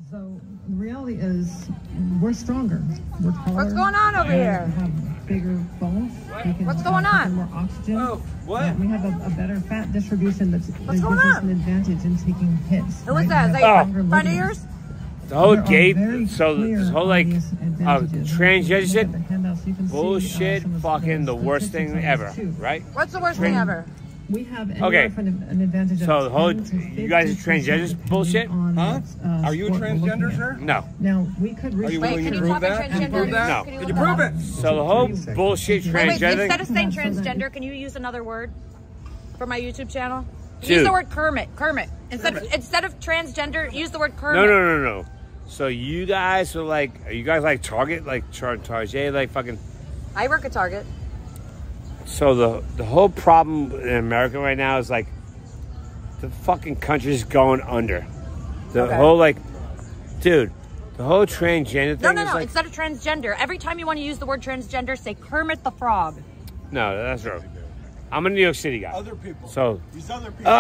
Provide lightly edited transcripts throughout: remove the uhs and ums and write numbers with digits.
So the reality is, we're stronger. We're taller. What's going on over here? We have bigger bones. What's going on? More oxygen. Oh, what? And we have a better fat distribution that gives going us on? an advantage in taking hits. Who is that? Is that your friend of yours? The whole gay, so this whole like transgender shit, bullshit, fucking the worst thing ever, right? What's the worst thing ever? We have okay. An advantage. So the whole you guys are transgender bullshit? Huh? Are you a transgender, sir? No. Now we could. Are you Wait, willing can to you prove talk that? transgender? Prove that? No. Can you prove it? So the whole bullshit Wait, transgender. instead of saying transgender, can you use another word for my YouTube channel? Dude. Use the word Kermit. Kermit. Instead of transgender, use the word Kermit. No. So you guys are like, are you guys like Target, like Target, like fucking? I work at Target. So the whole problem in America right now is like the fucking country's going under. The whole like, dude, the whole transgender thing. No. Is like, Instead of transgender, every time you want to use the word transgender, say Kermit the Frog. No, that's wrong. I'm a New York City guy. Other people. So these other people.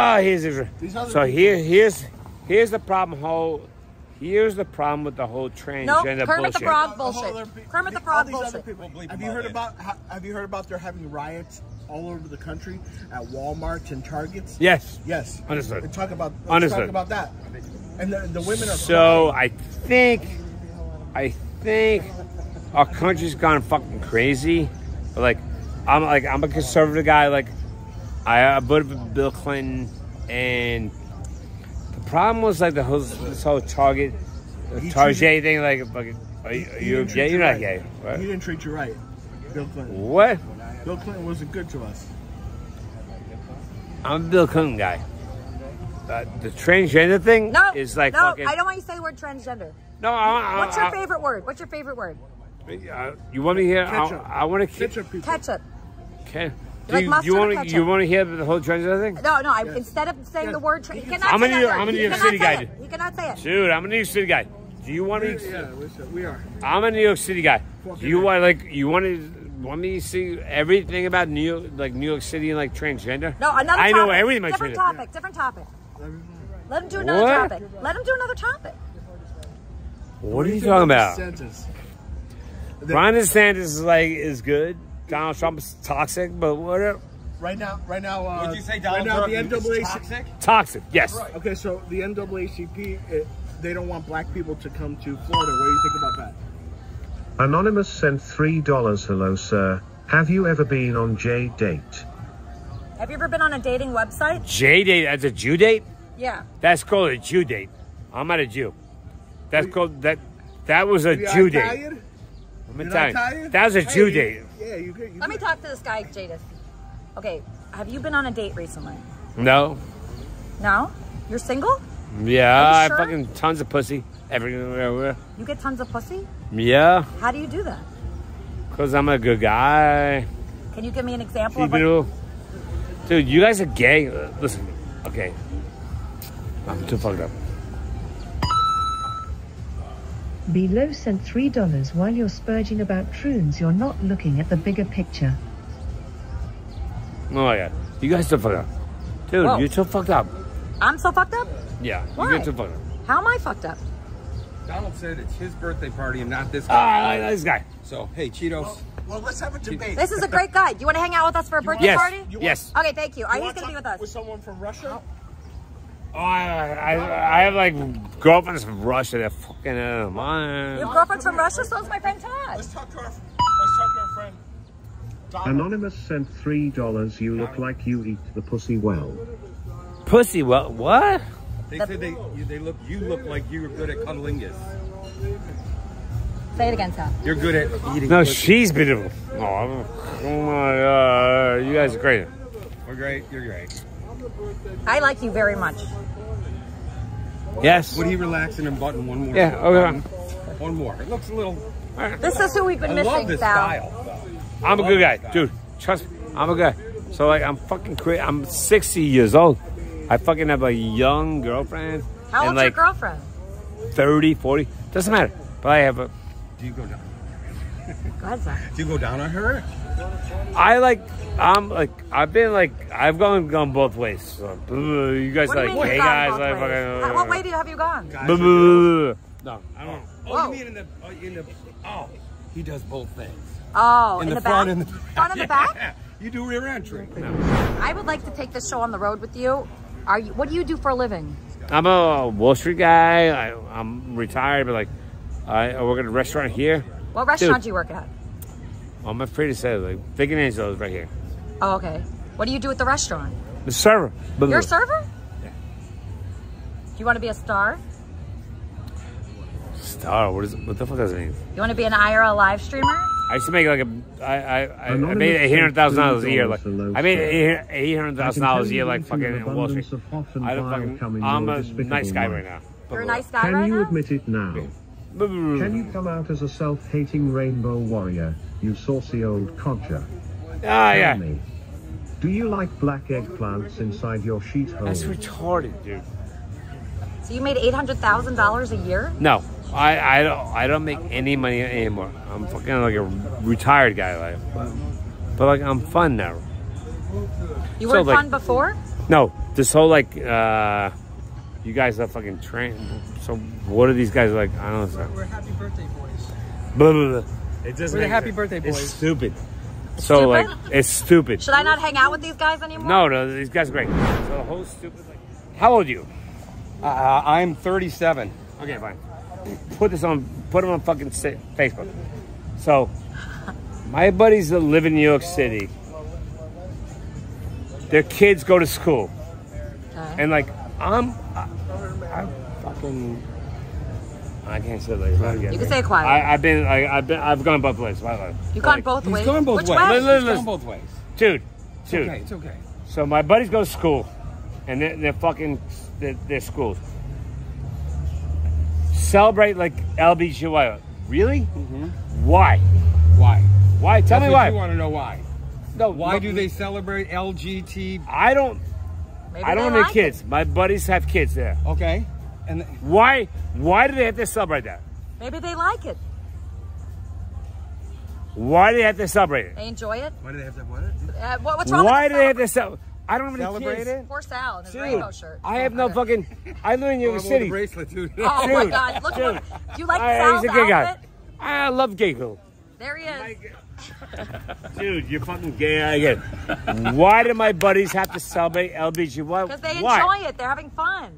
Here's the problem. Here's the problem with the whole transgender no, Kermit bullshit. the Frog bullshit. Kermit the Frog bullshit. Have you heard about there having riots all over the country at Walmarts and Targets? Yes. Yes. Understood. Let's talk about that. And the women are. So I think our country's gone fucking crazy. But like I'm a conservative guy. Like I voted for Bill Clinton, and the problem was like this whole Target thing. Like, are you gay? You're not gay. Right? He didn't treat you right, Bill Clinton. What? Bill Clinton wasn't good to us. I'm a Bill Clinton guy. The transgender thing is like fucking. I don't want you to say the word transgender. No, what's your favorite word? What's your favorite word? You want to hear? Ketchup. I want to Ketchup. Okay. You want to hear the whole transgender thing? No. Instead of saying the word, you cannot I'm say that I'm a word. New York City guy. You cannot say it. Dude, I'm a New York City guy. Do you want me? Yeah, we are. I'm a New York City guy. Do you want want me to see everything about New York City and like transgender? No, another topic. I know everything about Different topic. Let him do another topic. Let him do another topic. What are you talking about? Ron DeSantis is good. Donald Trump is toxic, but whatever. Right now. Would you say Donald Trump is toxic? Toxic, yes. Right. Okay, so the NAACP, they don't want black people to come to Florida. What do you think about that? Anonymous sent $3. Hello, sir. Have you ever been on J-Date? Have you ever been on a dating website? J-Date, that's a Jew date? Yeah. That's called a Jew date. I'm not a Jew. That's called that. That was a Jew date. I'm Italian. That was a Jew date. Yeah, you Let me talk to this guy, Jadis. Okay, have you been on a date recently? No. No? You're single? Yeah, I sure? fucking tons of pussy everywhere. You get tons of pussy? Yeah. How do you do that? Because I'm a good guy. Can you give me an example of Dude, you guys are gay. Listen, okay. I'm too fucked up. Below sent $3. While you're spurging about prunes, you're not looking at the bigger picture. Oh my god. You guys are fucked up. Dude, Whoa. you're too fucked up. I'm so fucked up? Yeah. Why? You're too fucked up. How am I fucked up? Donald said it's his birthday party and not this guy. I like this guy. So, hey, Cheetos. Well, let's have a debate. This is a great guy. Do you want to hang out with us for a birthday party? Yes. Okay, thank you. He's going to be with us. With someone from Russia? Oh, I have like girlfriends from Russia that fucking You have girlfriends from Russia? So is my friend Todd. Let's talk to our friend. Anonymous sent $3. You look like you eat the pussy well. Pussy? What? They said you look like you're good at cunnilingus. Say it again, Todd. You're good at eating. No, pussy. she's beautiful. Oh my god, you guys are great. We're great. You're great. I like you very much. Yes. Would he relax and button one more? Yeah. Okay. One more. It looks a little. This is who we've been missing, I love this Sal. style. I'm a good guy, dude. Trust me, I'm a guy. So like, I'm fucking crazy. I'm 60 years old. I fucking have a young girlfriend. How old's like your girlfriend? 30, 40. Doesn't matter. But I have a. Do you go down? Go ahead, Sal. Do you go down on her? I've gone both ways. So, you guys What do you like mean gay you've gone guys? both Like ways? fucking. What way have you gone? No, I don't. Oh, Whoa. you mean in the? Oh, he does both things. Oh, In in the the front back? and the Front and the back? You do rear entry. I would like to take this show on the road with you. What do you do for a living? I'm a Wall Street guy. I'm retired, but like, I work at a restaurant here. What restaurant do you work at? I'm afraid to say, like, Big and Angelo's right here. Oh, okay. What do you do at the restaurant? The server. You're a server? Yeah. Do you want to be a star? Star? What the fuck does it mean? You want to be an IRL live streamer? I used to make like I made $800,000 a year. Like I made $800,000 a year, like fucking in Wall Street. I'm a nice guy right now. You're a nice guy Can right you now? admit it now? Can you come out as a self-hating rainbow warrior, you saucy old codger? Ah, yeah. Tell me, do you like black eggplants inside your sheet hole? That's retarded, dude. So you made $800,000 a year? No, I don't make any money anymore. I'm fucking like a retired guy, like, but like I'm fun now. You weren't like, fun before? No, this whole like you guys are fucking trained. So what are these guys like? I don't know. We're happy birthday boys. Blah, blah, blah. It doesn't. We're the make happy sense. birthday boys. It's stupid. So Stupid? like it's stupid. Should I not hang out with these guys anymore? No, these guys are great. So the whole stupid like. How old are you? I'm 37. Okay, fine. Put them on fucking Facebook. So, my buddies that live in New York City, their kids go to school, Okay. and like I can't say it like You can say it quietly. I've gone both ways. You've gone both ways? He's gone both Which ways. way? Listen. He's gone both ways. Dude. Okay, it's okay. So my buddies go to school, and they're fucking their schools celebrate like LBGY. Really? Mm-hmm. Why? Why? Why? Tell me That's what why. You want to know why? No. Why do they celebrate LGT? I don't. Maybe I don't have they any like kids. My buddies have kids there. Okay, and Why? Why do they have to celebrate that? it. Maybe they like it. Why do they have to celebrate it? They enjoy it. why do they have that? What? What's wrong Why with do they have to celebrate? I don't have any Celebrate kids. it? Poor Sal in his Dude, rainbow shirt. I have no Okay. fucking. I live in New York The City. bracelet, dude. Oh my Dude, God! Look dude. what. Do you like Sal's He's a good guy. outfit? I love gay girl. There he is. Dude, you're fucking gay again. Why do my buddies have to celebrate LBG? Because they Why? enjoy it. They're having fun.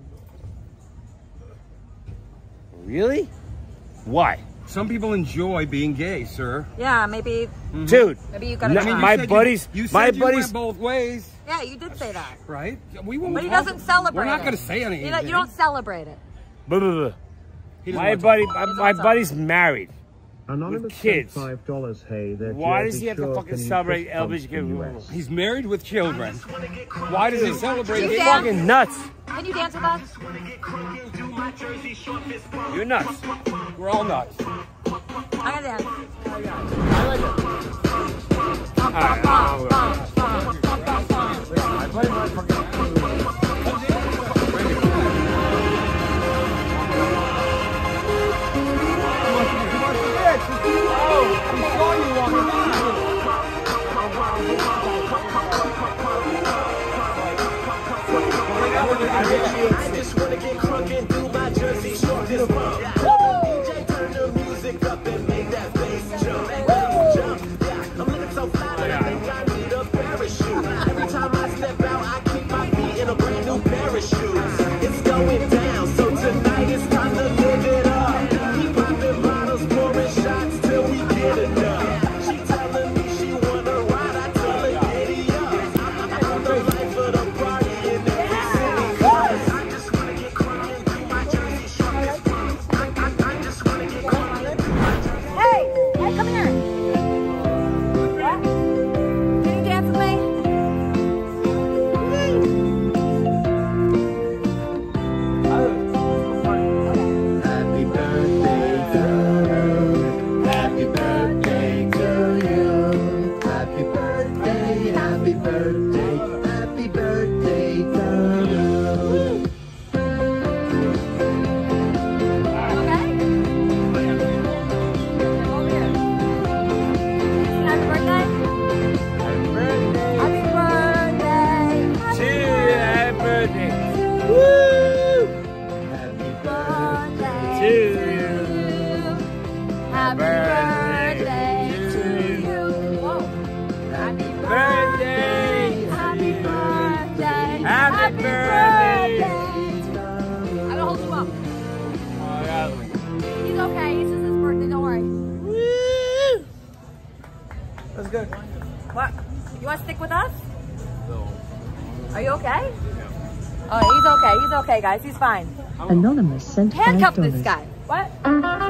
Really? Why? Some people enjoy being gay, sir. Yeah, maybe Dude, you gotta no, try. my said buddies, You my said you buddies. went both ways, Yeah, you did say that. right? We won't. But he talk- doesn't celebrate We're not it. going to say anything. You don't celebrate it. Blah, blah, blah. He doesn't My want to buddy, talk. my buddy's married. Anonymous With kids. sent $5. Hey, they're Why Jersey does he have to Shore, fucking can you celebrate fist bump LBGQ? the US? He's married with children. Why does he celebrate You gay? dance? Fucking nuts. Can you dance with us? You're nuts. We're all nuts. I can dance. All right, my buddy might fucking. I just wanna get crunk and do my Jersey Shore fist bump. DJ turn the music up and make that bass jump. Jump. Yeah, I'm looking so fly that I think I need a parachute. Every time I step out, I keep my feet in a brand new pair of shoes. It's going down, so tonight it's time to live it up. Keep popping bottles, pouring shots till we get enough. She telling me she wanna ride, I tell her giddy up. I'm the life of the party in every city club. I just wanna get crunk and do my Jersey Shore fist bump. I just wanna get crunk and do my Jersey Shore. Hey, come here. What? Can you dance with me? Happy birthday to you. Happy birthday to you. Happy birthday, happy birthday, happy birthday to you. Okay. Over here. Happy birthday. Happy birthday. Happy birthday. Woo! Happy birthday. Birthday. To you. birthday. I'm gonna hold you up. Oh, yeah. He's okay. It's just his birthday. Don't worry. That's good. What? You want to stick with us? No. Are you okay? Oh, he's okay. He's okay, guys. He's fine. Anonymous sent Handcuff $5. this guy. What?